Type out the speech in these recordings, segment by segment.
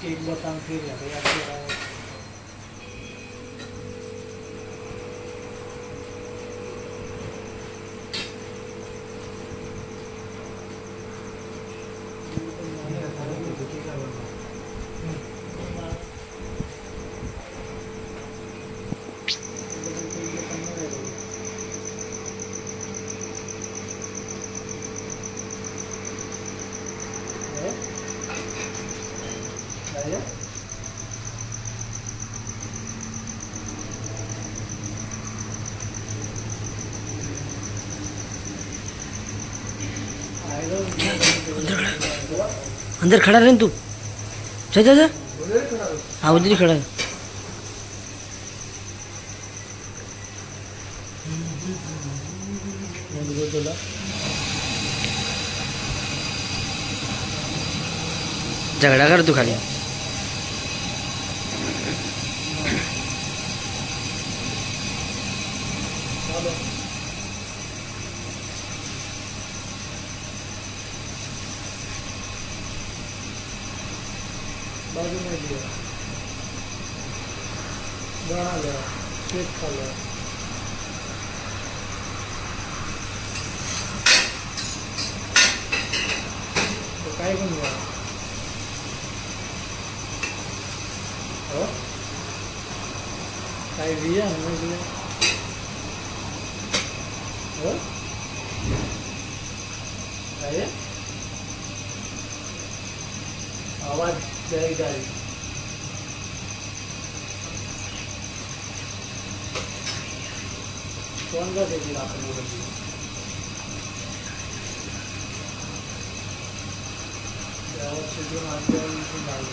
एक बोतल फिर है अंदर खड़ा रहे तू। जा जा जा। हाँ उधर ही खड़ा है। झगड़ा कर तू खाली। बाजू में लिया बना लिया केक खा लिया तो काय बन गया हो काय दिया हमने दिया हो काय आवाज जाएगी गाड़ी कौन सा देखिए आपने बोला सीधे मारते हैं डाल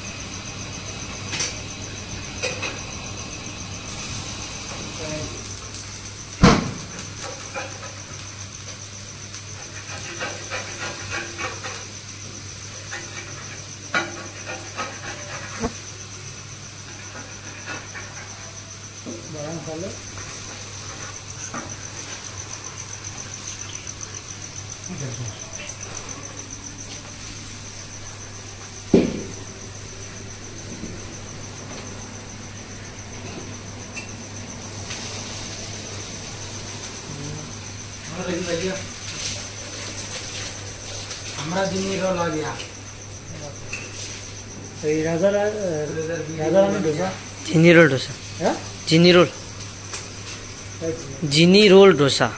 बड़ा खा लो हमारा जिन्नी रोल आ गया राजा रानी डोसा चीनी रोल डोसा। है चीनी रोल चीनी रोल डोसा।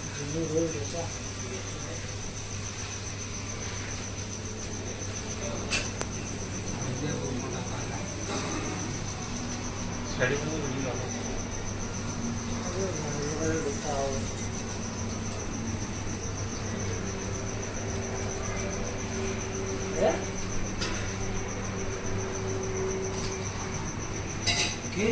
ओके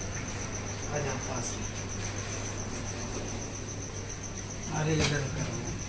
आजा पास अरे इधर करो